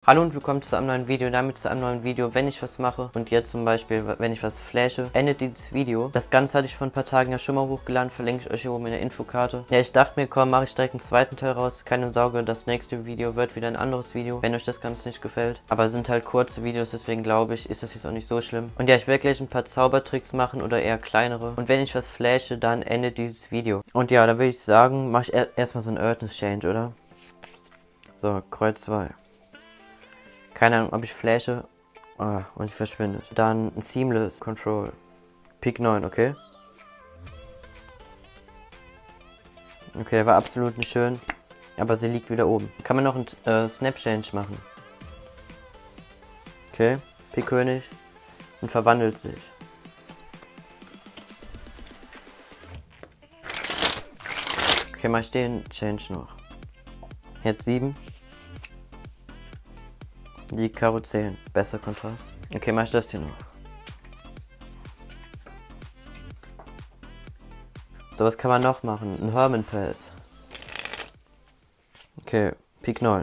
Hallo und willkommen zu einem neuen Video, damit zu einem neuen Video, wenn ich was mache und jetzt zum Beispiel, wenn ich was flashe, endet dieses Video. Das Ganze hatte ich vor ein paar Tagen ja schon mal hochgeladen, verlinke ich euch hier oben in der Infokarte. Ja, ich dachte mir, komm, mache ich direkt einen zweiten Teil raus, keine Sorge, das nächste Video wird wieder ein anderes Video, wenn euch das Ganze nicht gefällt. Aber es sind halt kurze Videos, deswegen glaube ich, ist das jetzt auch nicht so schlimm. Und ja, ich werde gleich ein paar Zaubertricks machen oder eher kleinere. Und wenn ich was flashe, dann endet dieses Video. Und ja, da würde ich sagen, mache ich erstmal so einen Earthness Change, oder? So, Kreuz 2. Keine Ahnung, ob ich flashe. Ah, und sie verschwindet. Dann ein Seamless Control. Pik 9, okay? Okay, der war absolut nicht schön. Aber sie liegt wieder oben. Kann man noch einen Snap Change machen. Okay, Pik König. Und verwandelt sich. Okay, mach ich den Change noch. Jetzt 7. Die Karo 10. Besser Kontrast. Okay, mach ich das hier noch. So, was kann man noch machen? Ein Herman Pass. Okay, Pik 9.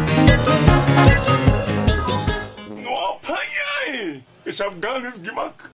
Ich hab gar nichts gemacht.